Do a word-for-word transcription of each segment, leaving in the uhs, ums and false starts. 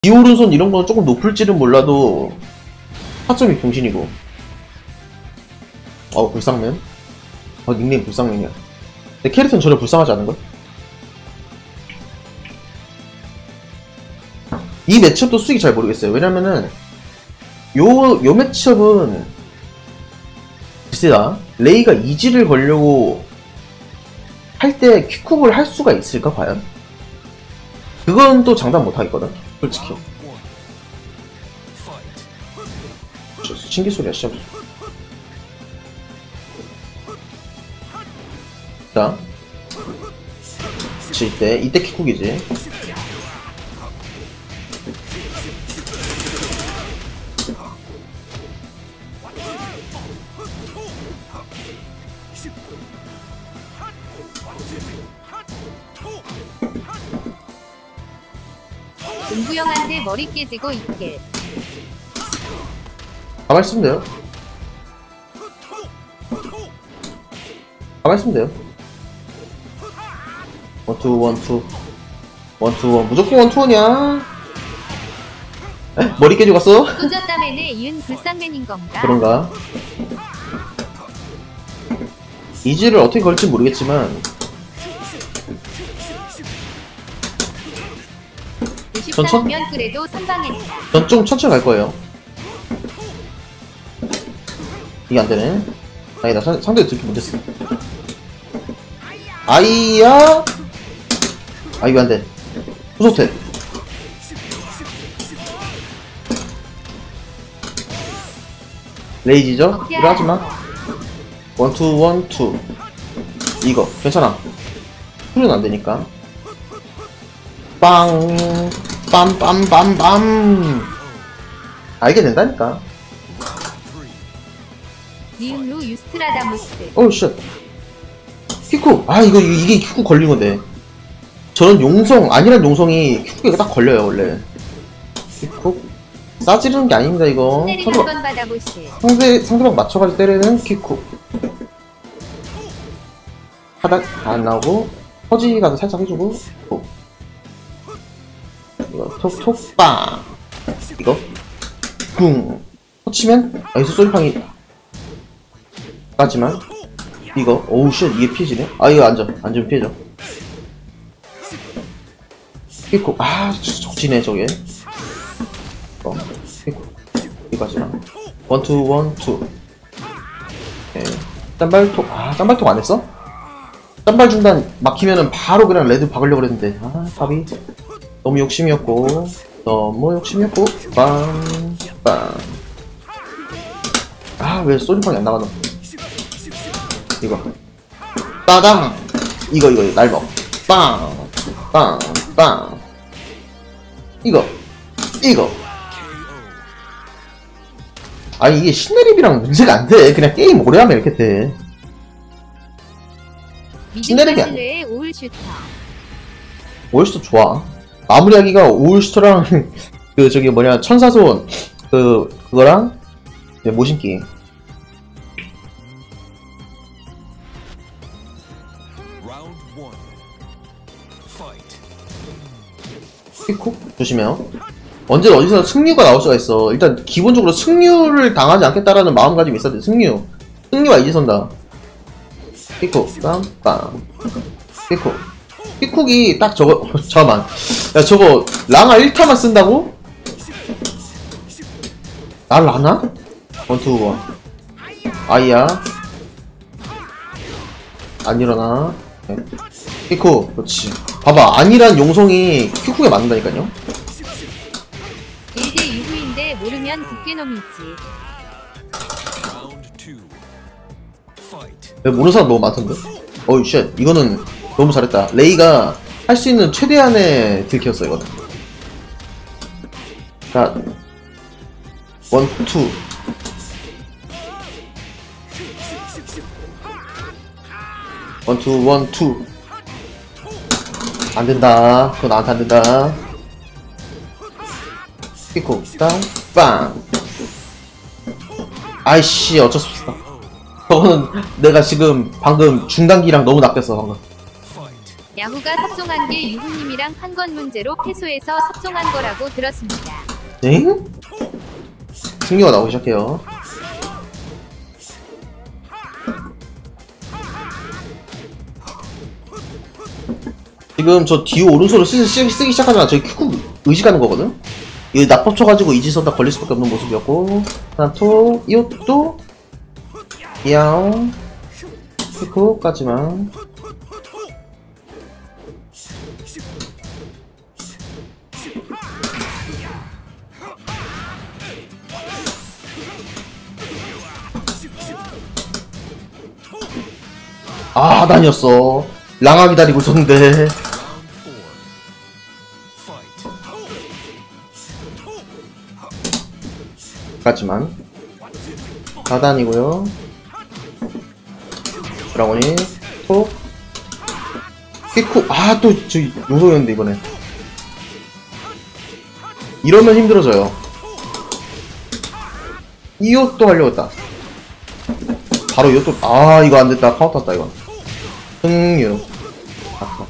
기오른손 이런 거는 조금 높을지는 몰라도 타점이 병신이고. 어 불쌍맨. 어 닉네임 불쌍맨이야. 내 캐릭터는 전혀 불쌍하지 않은걸? 이 매치업도 수익이 잘 모르겠어요. 왜냐면은 요, 요 매치업은 글쎄다. 레이가 이지를 걸려고 할 때 퀵쿡을 할 수가 있을까 과연? 그건 또 장담 못하겠거든 솔직히. 신기 소리야 시작. 자 칠 때 이때 킥쿡이지. 은구형한테 머리 깨지고 있게. 가만히 있으면 돼요. 가만히 있으면 돼요. 원투 원투 원투 원 무조건 원투원이야. 머리 깨지고 갔어? 쏘졌다면에 이은 불쌍맨인 건가? 그런가? 이지를 어떻게 걸지 모르겠지만 오십사면 그래도 선방했다. 전 좀 천천히 갈 거예요. 이게 안 되네. 아니다, 상대 듣기 못했어. 아이야. 아 이거 안 돼. 후속태. 레이지죠? 이거 하지 마. 원투 원투. 이거 괜찮아. 풀은 안 되니까. 빵. 빰빰빰빰. 알게 된다니까. 니은루 유스트라다무스. 어우 쉣. 킥쿡. 아 이거 이게 킥쿡 걸린 건데. 저런 용성 아니란 용성이 킥쿡에 딱 걸려요 원래. 킥쿡. 싸지르는 게 아닙니다 이거. 한번 받아보시. 상대 상대방 맞춰가지고 때리는 킥쿡. 하닥 안 나오고 퍼지가도 살짝 해주고. 톡. 이거 톡톡 빵. 이거 쿵. 터치면 여기서 쏘리팡이 까지만. 이거 오우 쉣 이게 피해지네. 아 이거 앉아 앉으면 피해져. 킥쿡. 아 적지네 저게. 어 킥쿡 이거까지만. 원투 원투. 오케이. 짠발톡. 아 짠발톡 안했어? 짠발 중단 막히면은 바로 그냥 레드 박으려고 그랬는데 아 답이 너무 욕심이었고 너무 욕심이었고. 빵빵. 아 왜 소리팡이 안 나가노. 이거 따당. 이거 이거 날먹. 빵 빵 빵. 이거 이거. 아니 이게 신내립이랑 문제가 안돼. 그냥 게임 오래 하면 이렇게 돼. 신내립이 안 돼. 오울슈터. 오울슈터 좋아. 마무리하기가 오울슈터랑 그 저기 뭐냐 천사손 그 그거랑 모신기. 킥쿡 조심해요. 언제 어디서 승류가 나올 수가 있어. 일단 기본적으로 승류를 당하지 않겠다라는 마음가짐이 있어야 돼. 승류 승류가 이제 선다. 킥쿡 빰빰. 킥쿡 킥쿡이 딱 저거. 잠깐만 야 저거 랑아 일 타만 쓴다고? 날 라나? 원투 원. 아이야 안 일어나. 네. 킥쿡 그렇지. 봐봐 아니란 용성이 킥쿡에 맞는다니까요. 일 대 유구인데 모르면 국계놈이 있지. 왜 모르는 사람 너무 많던데? 어이 쉣 이거는 너무 잘했다. 레이가 할 수 있는 최대한의 딜키였어 이거는. 자 원, 투. 원, 투, 원, 투. 안된다. 그거 나한테 안된다. 킥쿡 땅 빵. 아이씨 어쩔 수 없어. 저거는 내가 지금 방금 중단기랑 너무 낚였어 방금. 야후가 섭종한 게 유후님이랑 판권 문제로 패소해서 섭종한 거라고 들었습니다. 엥? 승리가 나오기 시작해요. 지금 저 디오 오른손을 쓰기, 쓰기, 쓰기 시작하잖아. 저기 큐쿡 의식하는 거거든? 이거 낙법 쳐가지고 이지선 다 걸릴 수밖에 없는 모습이었고. 하나, 톡, 이것도, 야옹, 큐쿡까지만. 아, 하단이었어. 랑아 기다리고 있었는데. 하지만 하단이고요. 드라곤이 톡 키쿠. 아, 또 저기 용서였는데 이번에. 이러면 힘들어져요. 이것도 하려고 했다. 바로 이것도. 아, 이거 안됐다. 카운터 땄다 이거. 승유. 아까.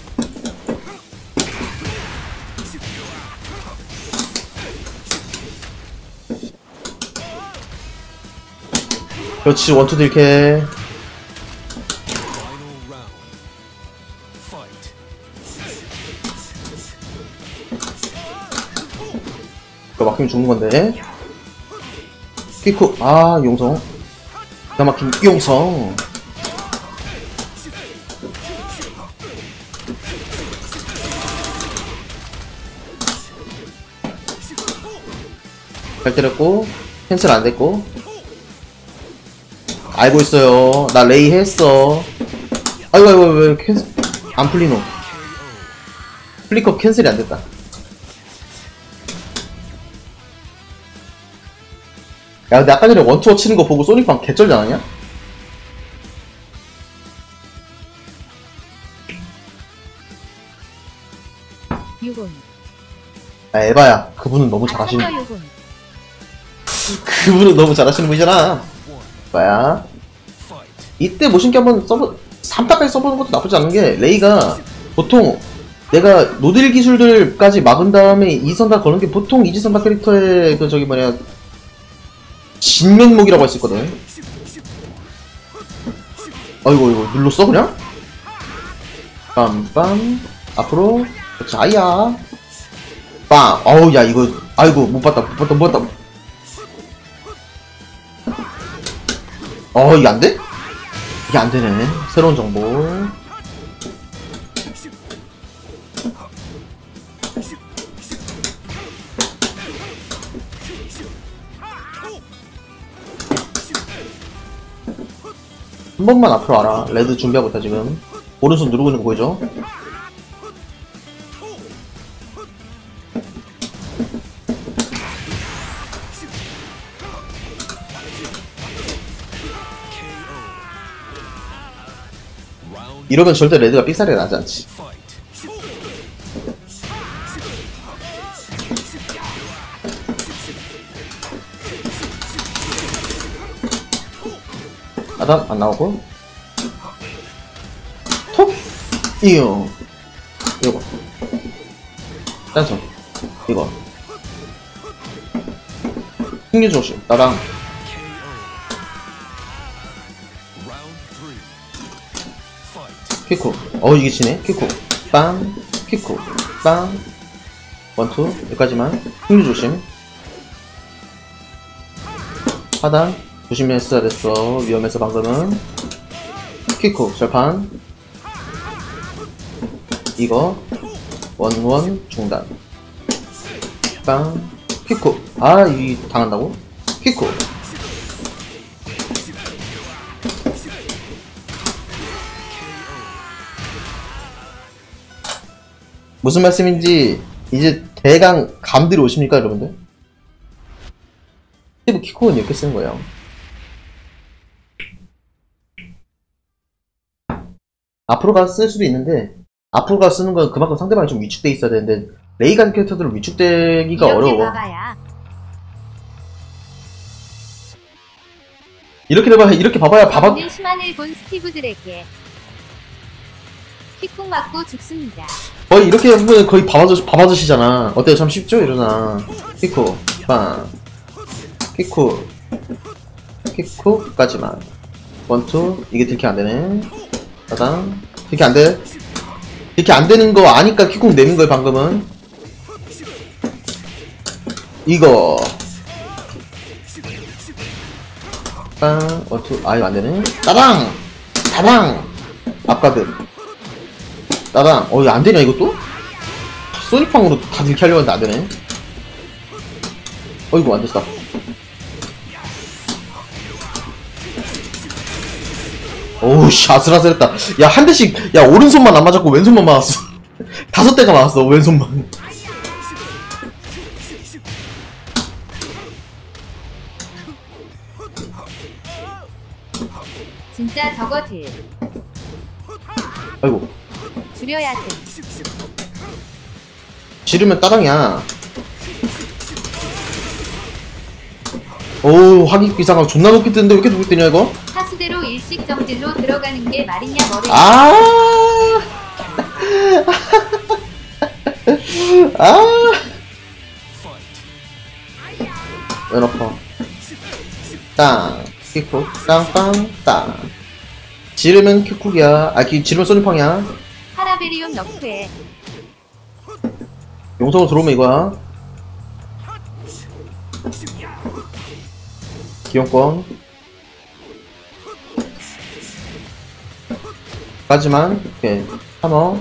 그렇지. 원투 딜캐. 이거 막히면 죽는건데. 키쿠. 아, 용성. 기가 막힌 용성. 잘 때렸고 캔슬 안됐고. 알고 있어요. 나 레이 했어. 아이고 아이고 왜 캔슬 안 풀리노. 플리컵 캔슬이 안됐다. 야, 근데 아까 전에 원투어 치는 거 보고 소닉방 개쩔지 않았냐? 유곤. 아, 에바야. 그분은 너무 잘하시는, 아, 유곤. 그분은 너무 잘하시는 분이잖아. 에바야. 이때 모신기 한번 써보, 삼 타까지 써보는 것도 나쁘지 않은 게, 레이가 보통 내가 노딜 기술들까지 막은 다음에 이선다 거는 게 보통 이지선다 캐릭터의 그 저기 뭐냐, 진면목이라고 할 수 있거든. 아이고, 이거 눌렀어, 그냥? 빰빰. 앞으로. 그렇지, 아이야. 빵. 어우, 야, 이거. 아이고, 못 봤다, 못 봤다, 못 봤다. 어, 이게 안 돼? 이게 안 되네. 새로운 정보. 한 번만 앞으로 와라. 레드 준비하고 있다 지금. 오른손 누르고 있는 거 보이죠? 이러면 절대 레드가 삑사리가 나지 않지. 하단 안 나오고. 톡! 이요. 이거. 짠성. 이거. 승리 조심. 나랑. 키쿠. 어, 이게 치네. 키쿠. 빵. 키쿠. 빵. 원투. 여기까지만. 승리 조심. 하단. 조심했어야 됐어. 위험해서 방금은. 키쿠. 절판. 이거. 원원 중단. 빵. 키쿠. 아, 이 당한다고? 키쿠. 무슨 말씀인지 이제 대강 감들이 오십니까, 여러분들? 스티브 키코는 이렇게 쓰는 거예요. 앞으로 가서 쓸 수도 있는데, 앞으로 가서 쓰는 건 그만큼 상대방이 좀 위축돼 있어야 되는데, 레이 같은 캐릭터들은 위축되기가 이렇게 어려워. 봐봐야. 이렇게 봐봐야, 이렇게 봐봐야 봐봐. 오늘 심한을 본 스티브들에게 픽국 맞고 죽습니다. 거의 이렇게 보면 거의 밥 아저씨, 밥 아저씨잖아. 어때요? 참 쉽죠? 이러나. 키코, 빵. 키코. 키코까지만. 원투. 이게 딜키 안 되네. 따당. 딜키 안 돼. 딜키 안 되는 거 아니까 키코 내는 거예요, 방금은. 이거. 빵. 원투. 아, 이거 안 되네. 따당! 따당! 앞가드. 따당. 어, 이거 안 되냐, 이것도? 소닉팡으로 다 딜키 하려고 했는데 안 되네. 어이구, 안 됐어. 오우씨, 아슬아슬했다. 야, 한 대씩, 야, 오른손만 안 맞았고 왼손만 맞았어. 다섯 대가 맞았어, 왼손만. 진짜 저거 딜. 아이고. 줄여야 돼. 지르면 따당이야. 오우, 화기 비상하고 존나 높게 뜨는데 왜 이렇게 높게 뜨냐, 이거? 하수대로 일식 정질로 들어가는 게 말이냐 머리. 아. 아. 왼어퍼. 땅. 키쿡. 땅빵. 땅. 지르면 키쿡이야. 아, 기, 지르면 소니팡이야. 파라베리움 너프에. 용성으로 들어오면 이거야. 기용권. 까지만. 오케이. 하머.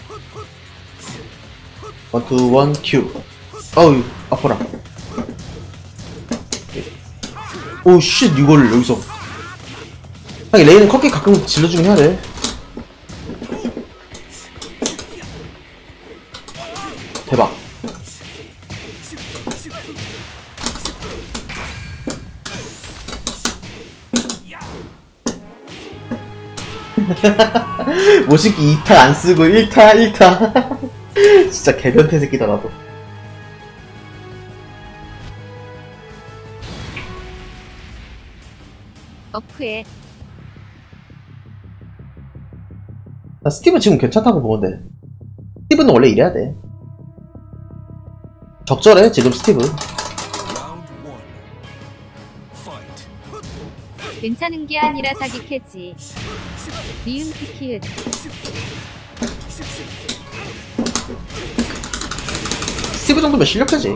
원투 원 큐. 어우, 아파라. 오, 쉣, 이걸 여기서. 하긴 레이는 컷기 가끔 질러주긴 해야 돼. 대박. 모시기 이 타 안 쓰고 일 타 일 타. 진짜 개변태 새끼다, 나도. 너프에. 나 스티븐 지금 괜찮다고 보는데. 스티븐은 원래 이래야 돼. 적절해, 지금 스티븐. 괜찮은 게 아니라 사기 캐지. 니은 키키읒. 스티브 정도면 실력자지.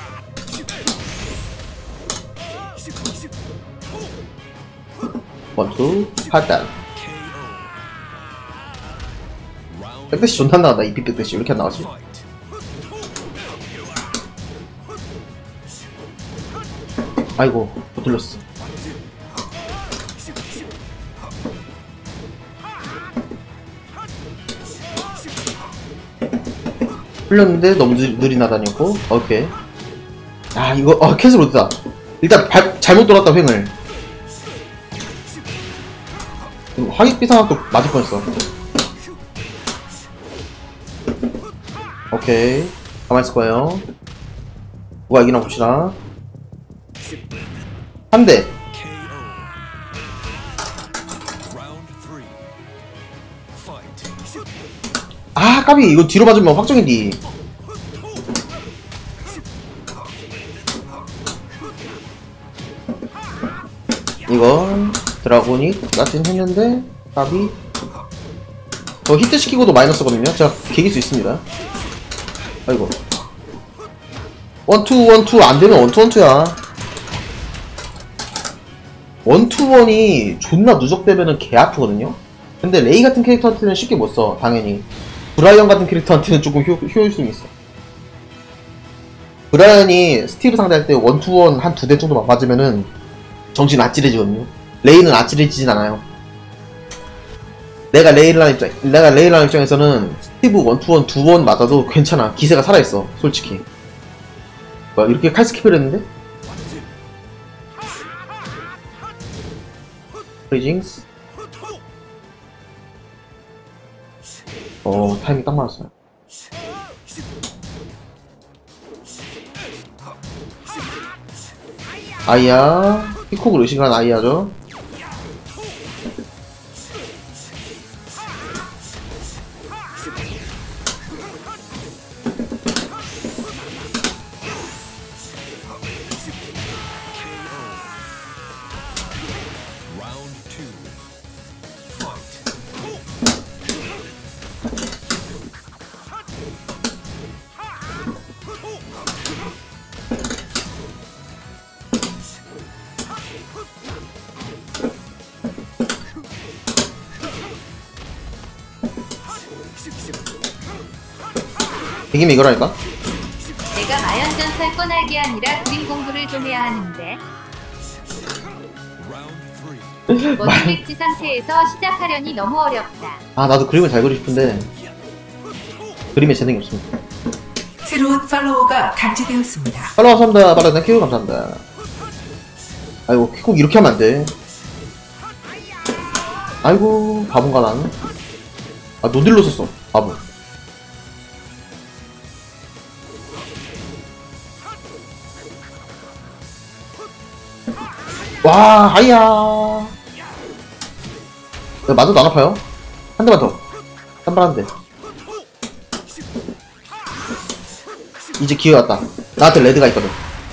원투 하단. 백대시 존나 나간다. 이피 백대시 왜 이렇게 안 나가지? 아이고, 못 들렸어. 풀렸는데 너무 느, 느리나 다녔고. 오케이. 아, 이거 어 캔슬 못했다. 일단 발, 잘못 돌았다. 횡을 화기비 상황도 맞을 뻔했어. 오케이, 가만히 있을 거예요. 누가 이기나 봅시다. 한 대. 아, 까비. 이거 뒤로 맞으면 확정이디. 이거 드라고닉 같은 했는데 까비. 저 히트 시키고도 마이너스거든요. 제가 개길 수 있습니다. 아이고. 원투 원투 안되면 원투 원투야. 원투 원이 존나 누적되면은 개 아프거든요. 근데 레이 같은 캐릭터한테는 쉽게 못써. 당연히 브라이언 같은 캐릭터한테는 조금 효, 효율성이 있어. 브라이언이 스티브 상대할 때 원투원 한 두 대 정도만 맞으면은 정신 아찔해지거든요. 레이는 아찔해지진 않아요. 내가 레이라는 입장, 내가 레이라는 입장에서는 스티브 원투원 두 번 맞아도 괜찮아. 기세가 살아있어, 솔직히. 뭐야, 이렇게 칼 스킵을 했는데? 프리징스. 어, 타이밍 딱 맞았어요. 아이야. 피콕을 의식한 아이야죠. 백이면 이거라니까? 내가 마연전설 꺼날게 아니라 그림 공부를 좀 해야 하는데. 머리백지 상태에서 시작하려니 너무 어렵다. 아 나도 그림을 잘 그리고 싶은데 그림에 재능이 없습니다. 새로운 팔로워가 감지되었습니다. 팔로우 감사합니다. 빨리 키우 감사합니다. 아이고 꼭 이렇게 하면 안돼. 아이고 바본가 나는. 아 노딜로 썼어 바보. 와 하이야. 야, 맞아도 안 아파요? 한 대만 더. 한 발 한 대. 이제 기회 왔다. 나한테 레드가 있거든.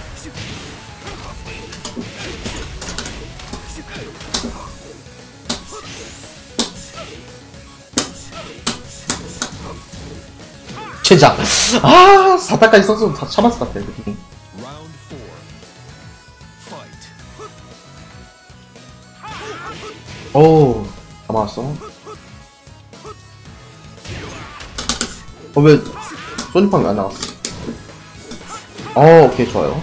진짜. 아, 사타까지 썼으면 다 참았을 것 같아, 느낌이. 오우, 다 막았어. 어, 왜, 소니팡이 안 나갔어? 어, 오케이, 좋아요.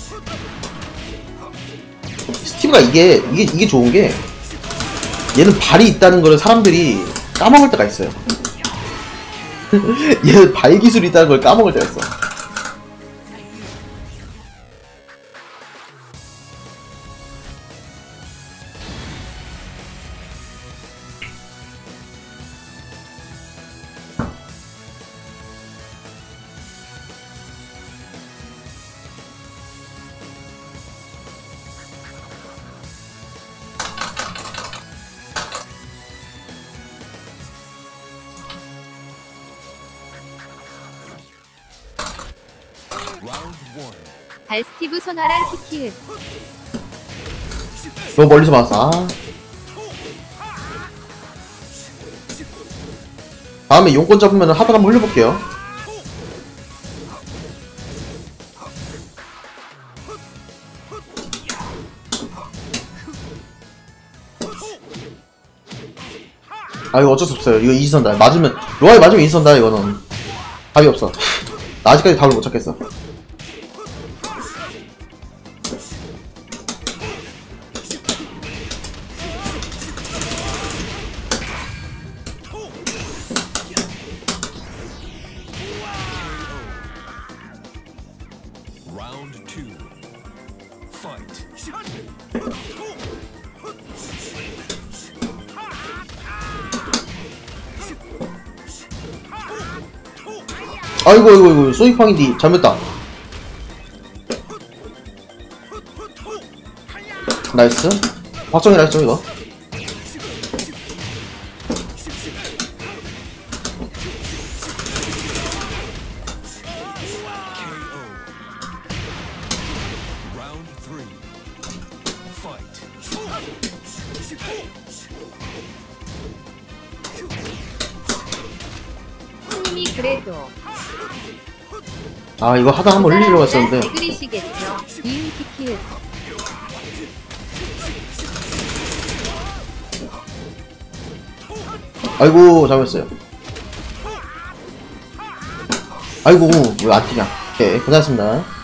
스티브가 이게, 이게, 이게 좋은 게, 얘는 발이 있다는 걸 사람들이 까먹을 때가 있어요. 얘는 발 기술이 있다는 걸 까먹을 때가 있어. 발 스티브 손화랑 키키읒. 너무 멀리서 봤어. 아. 다음에 용권 잡으면 하단 한번 흘려볼게요. 아 이거 어쩔 수 없어요. 이거 이지선다. 맞으면 로아이 맞으면 이지선다. 이거는 답이 없어. 나 아직까지 답을 못 찾겠어. 아이고 아이고 아이고 소이팡인디 잘못했다. 나이스. 확정이 나이스 이거. 형님이 그래도 아 이거 하다 한번 흘리려고 했었는데. 잘 그리시겠죠. 이응 키키읒. 아이고 잘못했어요. 아이고 왜 안 뛰냐. 오케이 고생하셨습니다.